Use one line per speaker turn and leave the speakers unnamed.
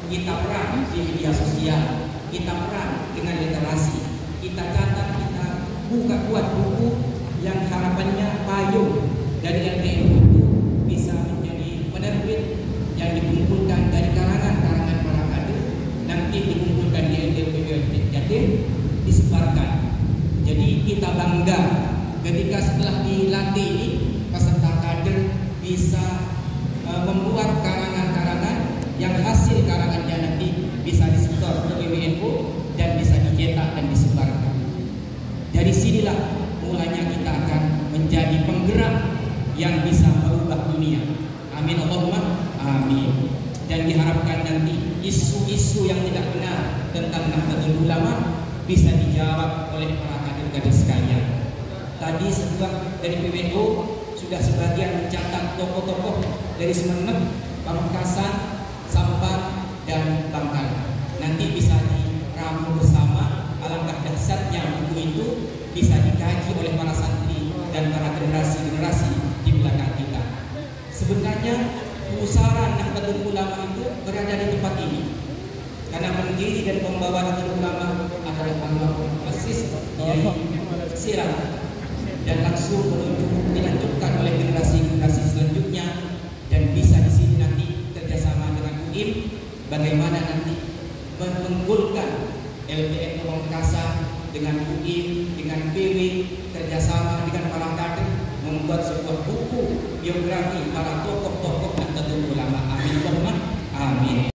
kita perang di media sosial, kita perang dengan literasi, kita catat, kita buat buku yang harapannya payung dari LPM itu bisa menjadi penerbit yang dikumpulkan dari karangan-karangan para kader, nanti dikumpulkan di LPM Jatim, disebarkan. Jadi kita bangga ketika setelah dilatih ini peserta kader bisa membuat karangan-karangan yang hasil karangannya nanti bisa disetor ke PBNU dan bisa dicetak dan disebarkan. Dari sinilah mulanya kita akan menjadi penggerak yang bisa merubah dunia. Amin Allahumma amin. Dan diharapkan nanti isu-isu yang tidak benar tentang Nahdlatul Ulama bisa dijawab oleh para kader-kader sekalian. Tadi sebuah dari PBNU sudah sebagian mencatat tokoh-tokoh dari Semenep, Pamekasan, Sampang, dan Bangkalan. Nanti bisa diramu bersama. Alangkah dahsyatnya buku itu bisa dikaji oleh para santri dan para generasi-generasi di belakang kita. Sebenarnya pusaran Nahdlatul Ulama itu berada di tempat ini karena pendiri dan pembawa Nahdlatul Ulama adalah almarhum Persis Kiai Sirah, dan langsung dilanjutkan oleh generasi-generasi selanjutnya, dan bisa di sini nanti kerjasama dengan UIM bagaimana nanti mengunggulkan LPM Pamekasan dengan UIM, dengan PW, kerjasama dengan para kader membuat sebuah buku biografi para tokoh-tokoh Nahdlatul Ulama. Amin. Amin.